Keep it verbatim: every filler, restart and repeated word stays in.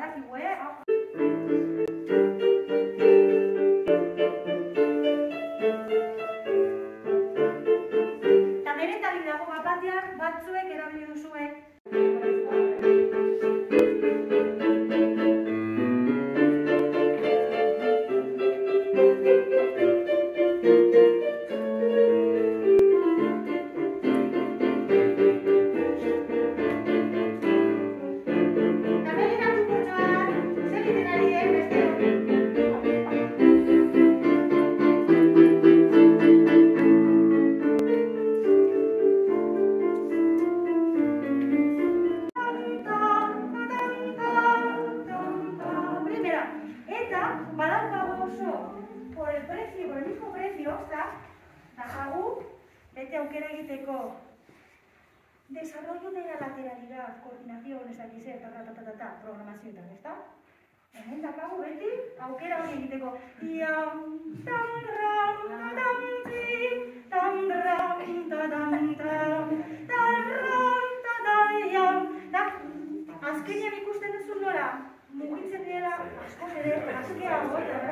badakigu, eh? Eta benetan dago bat-batean batzuek erabili duzue. Bete aukera egiteko desarrollo de la lateralidad, coordinación, ez dakiz, ta-ta-ta-ta-ta, programazioetan, ezta? Hemen dakagu beti aukera hori egiteko. Iam, tam-ram, tam-tim, tam-ram, ta-dam-tam, tam-ram, ta-dam-iam. Da, azkenean ikusten duzun nora, mugitzen dela, askoz ere, azkeago,